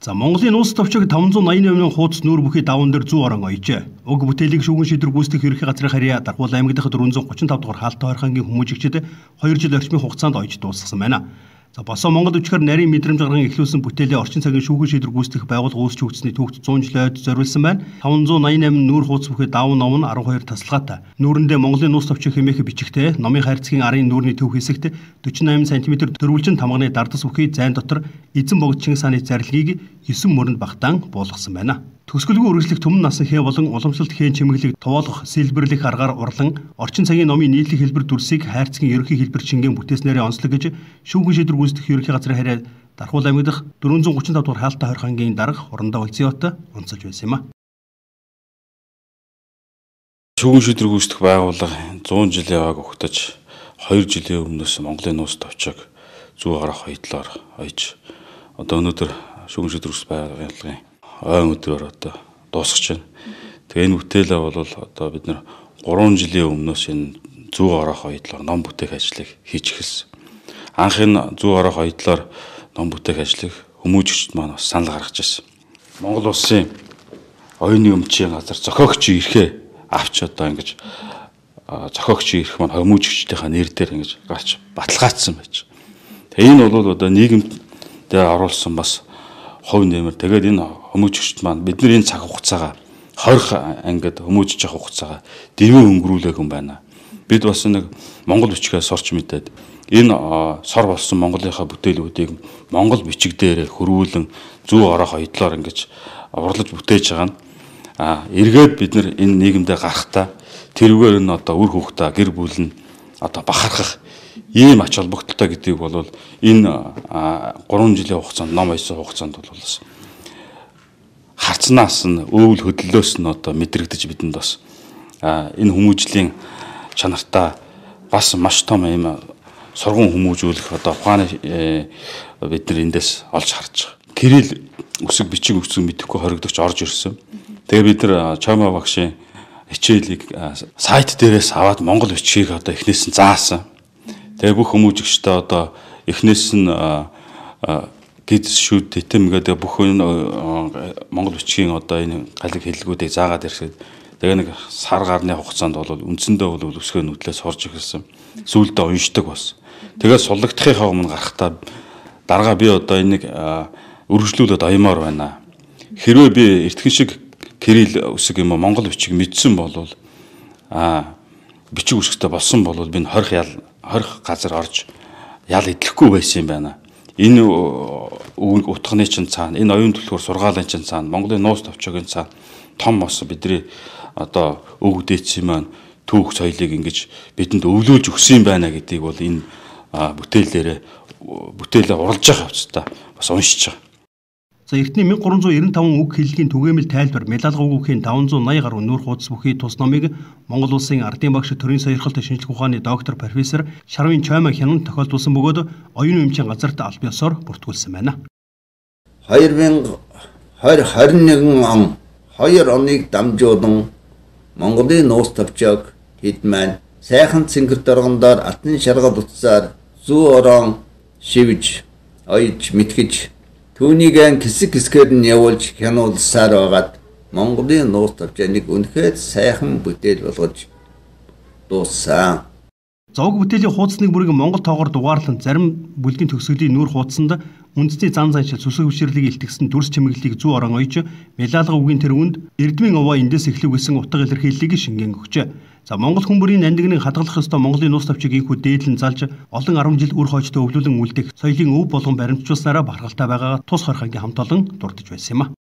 За Монголын улс товчог 588 хуудас нүүр бүхий даван дээр 100 орон ойжээ. Уг бүтээлийг шүүгэн шийдвэр гүйцэтгэх ерөнхий газрын харьяа Даргуул аймаг дахь 435 дугаар хаалттай хорхангийн хүмүүжигчид 2 жил орчмын хугацаанд ойж дуусгасан байна. За босоо Монгол өчгөр нарийн мэдрэмж гарган эхлүүлсэн бүтээлээ орчин цагийн шүүгэн шийдвэр гүйцэтгэх байгууллага үүсч өгсөний түүхт 100 жилийн ойд зориулсан байна. 588 нүүр хуудас бүхий даван ном нь 12 тасалгаатай. Нүүрэндээ Монголын улс товчог хэмээх бичигтэй номын хайрцгийн арын нүүрний төв хэсэгт 48 см дөрвөлжин тамганы дардас бүхий зайн дотор эзэн богд Чингис хааны зарилгийг 9 мөрөнд багтаан буулгасан байна. Төсгөлгүй үргэлжлэх түмэн насан хээ болон уламжлалт хээн чимэглэг товоолох сэлбэрлэх аргаар урлан орчин цагийн номын нийтлэг хэлбэр дүрсийг хайрцгийн ерөнхий хэлбэр шингэн бүтээснээрээ онцлог гэж шүүгэн шийдвэр гүйцэтгэх ерөнхий газрын харьяа Даргуул аймаг дахь 435 дугаар хаалттай хорхангийн дарга хурандаа Улциот онцолж байсан юм а. Шүүгэн шийдвэр гүйцэтгэх байгууллага 100 жилийн яваг өгтөж 2 жилийн өмнөөс Монголын улс товчог 100 гарах хоёдлоор ойж одоо өнөөдөр шүүгэн шийдвэр гүйцэтгэх байгууллагын ойн өдрөөр одоо дуусгаж байна. Тэгээ энэ бүтээлээ бол одоо бид нэр 3 жилийн өмнөөс энэ 100 гарах хоёдлоор ном бүтээх ажлыг хийж эхэлсэн. Анх энэ 100 гарах хоёдлоор ном бүтээх ажлыг хүмүүжигчд маань бас санал гаргаж ирсэн. Монгол улсын оюуны өмчийн газар зохиогчийн эрхээ авч одоо ингэж зохиогчийн эрх маань хүмүүжигчдийнхаа нэр дээр ингэж гарч баталгаажсан байж. Тэгээ энэ бол одоо нийгэмд оруулсан бас хувь нэмэр. Тэгээд энэ хүмүүжигчд маань бидний энэ цаг хугацаагаа 20 ангид хүмүүжиж явах хугацаагаа дэмий өнгөрүүлэх юм байна. Бид бас нэг монгол бичгээс сорч мэдээд энэ сор болсон Монголынхаа бүтээлүүдийг монгол бичиг дээр хөрвүүлэн 100 орох хоёдлоор ингэж урлаж бүтээж байгаа нь эргээд бид нар энэ нийгэмдээ гарахтаа тэрүүгээр энэ одоо үр хөвгтөө гэр бүл нь одоо бахархах ийм ач холбогдолтой гэдгийг бол энэ 3 жилийн хугацаанд ном ойсон хугацаанд бол бас харцнаас нь өвөл хөдлөлөөс нь одоо мэдрэгдэж бидэнд бас энэ хүмүүжлийн чанартаа бас маш том юм сургуун хүмүүжүүлэх одоо ухааны бид нар эндээс олж харж байгаа. Кирилл үсэг бичиг үсэг мэдэхгүй хоригдогч орж ирсэн. Тэгээ бид нар Чоймоо багшийн хичээлийг сайт дээрээс аваад монгол бичгийг одоо эхнээс нь заасан. Тэгээ бүх хүмүүжигчтэй одоо эхнээс нь гидс шүүд тэтэм гэдэг бүх монгол бичгийн одоо энэ галиг хэллэгүүдийг заагаад ирсэд тэгээ нэг сар гарны хугацаанд бол үндсэндээ бол өсгөө нүдлээс хорж ирсэн. Сүүлдээ уншдаг бас. Тэгээ суллагдахынхаа өмнө гарахтаа дарга би одоо энийг өргөжлүүлээд аямаар байна. Хэрвээ би эртхэн шиг Кирилл үсэг юм монгол бичиг мэдсэн бол бичиг үсгтэй болсон бол би 20 газар орж ял идэхгүй байсан юм байна. Энэ утганы чинь цаана, энэ оюун төлхөр сургаалын чинь цаана, Монголын нуус товчогийн цаана том бос бидний одоо өв дээдсийн маань түүх соёлыг ингэж бидэнд өвлүүлж өгсөн юм байна гэдгийг бол энэ бүтээлээ уралж байгаа хавцтай бас уншиж байгаа. За эртний 1395 үг хэллэгийн түгээмэл тайлбар Мялалга үг үхийн 580 гаруй нүүр хуудас бүхий тус номыг Монгол улсын ардын багш төрийн сойрхолтой шинжлэх ухааны доктор профессор Шарвин Чоймоо хянан тохиолдуулсан бөгөөд оюуны өмчийн газарт аль ёсоор бүртгүүлсэн байна. 2021 он 2 оныг дамжуулан Монголын нуус товчог хэд маань сайхан цэнгэр доргондоор алтан шаргал утсаар 100 орон шивж ойж мэтгэж түүнийг хэсгээр нь явуулж хянуулсаар байгаад Монголын нуус товчоог үнэхээр сайхан бүтээл болгож дууссан. Зовг бүтээлийн хуудасны бүрийг монгол тоогоор дугаарлан зарим бүлгийн төгсгөлийн нүүр хуудсанд үндэсний зан заншил сүсэг хвширлийг илтгэсэн дүрс чимэглэлийг 100 орон ойж Мялалга үгийн тэргүүнд Эрдмийн овоо эндээс эхлэв гэсэн утга илэрхийллийг шингэн өгчээ. За Монгол хүн бүрийн андигныг хадгалах ёстой Монголын нуус товчийг инхүү дээдлэн залж олон 10 жил үр хойчтой өвлүүлэн үлдэх соёлын өв болгон баримтжуулснараа бахархалтай байгаагаа тус хорхангийн хамт олон дурдж байсан юм а.